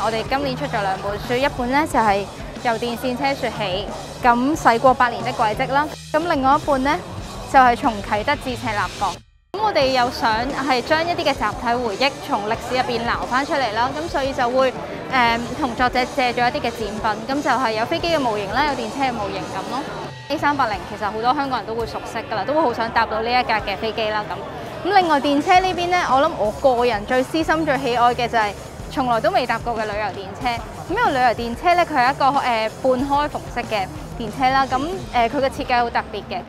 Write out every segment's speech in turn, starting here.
我哋今年出咗兩本書，一本咧就係由電線車說起，咁駛過百年的軌跡啦。咁另外一本咧就係從啟德至赤鱲角。咁我哋又想係將一啲嘅集體回憶從歷史入邊撈翻出嚟啦，咁所以就會同作者借咗一啲嘅展品，咁就係有飛機嘅模型啦，有電車嘅模型咁咯。A380其實好多香港人都會熟悉㗎啦，都會好想搭到呢一架嘅飛機啦咁。咁另外電車呢邊咧，我諗我個人最私心最喜愛嘅就係從來都未搭過嘅旅遊電車。咁因為旅遊電車咧，佢係一個半開篷式嘅電車啦，咁佢嘅設計好特別嘅。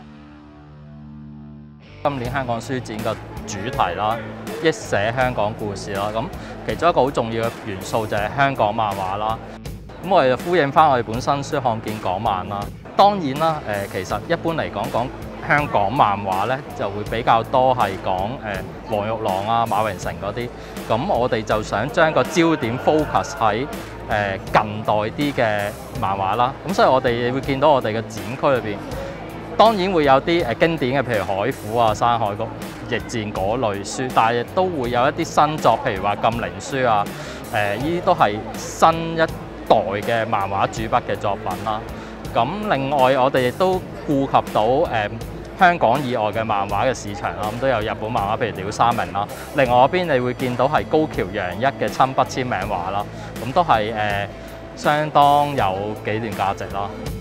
今年香港書展嘅主題啦，憶寫香港故事啦，咁其中一個好重要嘅元素就係香港漫畫啦。咁我哋就呼應翻我哋本身書看見港漫啦。當然啦，其實一般嚟講香港漫畫咧就會比較多係講黃玉郎啊、馬榮成嗰啲。咁我哋就想將個焦點 focus 喺近代啲嘅漫畫啦。咁所以我哋會見到我哋嘅展區裏邊，當然會有啲經典嘅，譬如《海虎》啊、《山海谷逆戰》嗰類書，但係亦都會有一啲新作，譬如話《禁靈書》啊，呢啲都係新一代嘅漫畫主筆嘅作品啦。咁另外我哋亦都顧及到香港以外嘅漫畫嘅市場啦，咁都有日本漫畫，譬如鳥山明啦。另外嗰邊你會見到係高橋陽一嘅親筆簽名畫啦，咁都係相當有紀念價值啦。